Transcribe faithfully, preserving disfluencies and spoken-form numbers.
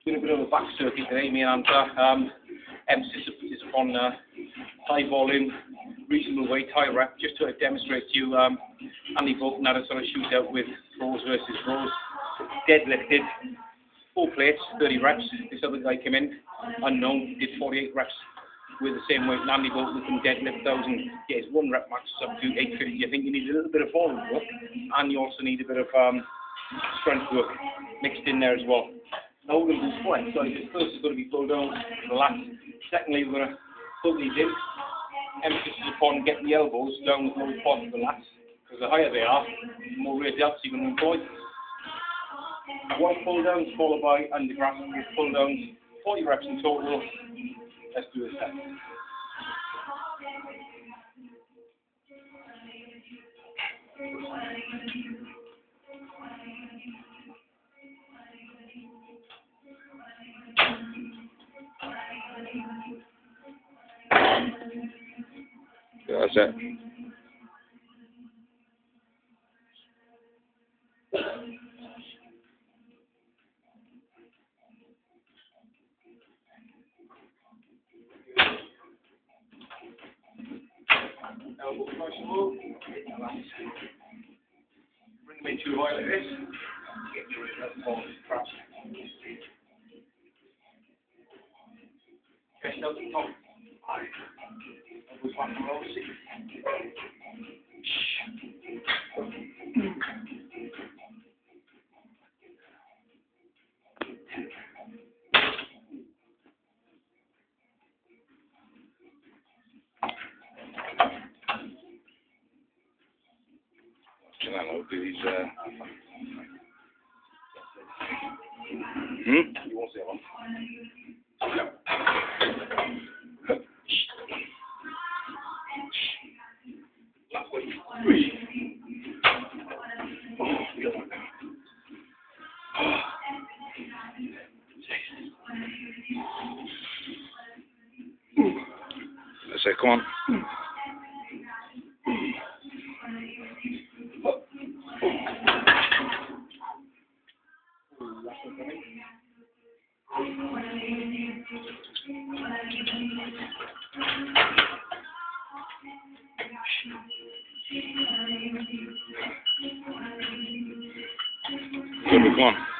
Doing a bit of a back circuit today, me and Anta. Um, emphasis is upon uh, high volume, reasonable weight, high rep, just to demonstrate to you um, Andy Bolton had a sort of shootout with pros versus pros. Deadlifted, four plates, thirty reps. This other guy came in, unknown, did forty-eight reps with the same weight. And Andy Bolton can deadlift one thousand, yeah, his one rep max is up to eight fifty. I think you need a little bit of volume work, and you also need a bit of um, strength work mixed in there as well. Now we're going to do squat exercises. First is going to be pull down to the lats. Secondly, we're going to pull these in. Emphasis is upon getting the elbows down the lowest part of the lats, because the higher they are, the more rate delts you're going to employ. One pull down followed by under grasp with pull downs, forty reps in total. Let's do a set. Yeah, that's it. Elbow nice and low. Bring them in too high like this. Get your wrist ball crap. Chest out the top. Elbows back and low. Can I know do these? Uh... Hmm. You won't see one. Last way. Let's say, come on. Come on.